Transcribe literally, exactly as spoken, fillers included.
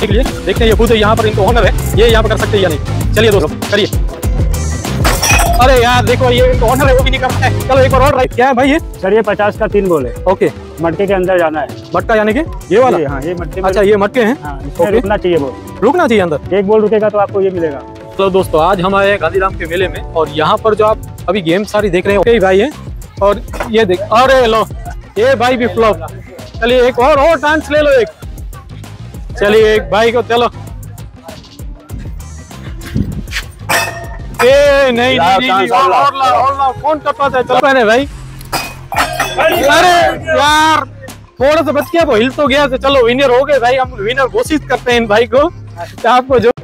के लिए देखते हैं ये खुद यहाँ पर इनको ऑनर है, ये यहाँ पर कर सकते हैं या नहीं। चलिए दोस्तों करिए। अरे यार देखो ये ऑनर है वो भी नहीं करता है। चलो एक और और राइट क्या है भाई ये? सर ये पचास का तीन बोले। ओके मटके के अंदर जाना है। मटका यानी कि ये वाला? हाँ ये मटके। अच्छा ये मटके हैं। हाँ, इसमें रुकना चाहिए बोल। रुकना चाहिए अंदर। एक बोल रुकेगा तो आपको ये मिलेगा। चलो दोस्तों आज हम आए गांधीधाम के मेले में और यहाँ पर जो आप अभी गेम सारी देख रहे हैं कई भाई हैं और ये देख, अरे लो ये भाई भी फ्लॉप। चलिए एक और और डांस ले लो एक। चलिए एक भाई को चलो। ए नहीं नहीं नहीं और और ला और ला कौन कर पाता है? चलो पहले भाई। अरे यार थोड़ा सा बच गया वो हिल तो गया। तो चलो विनर हो गए भाई, हम विनर घोषित करते हैं इन भाई को। आपको जो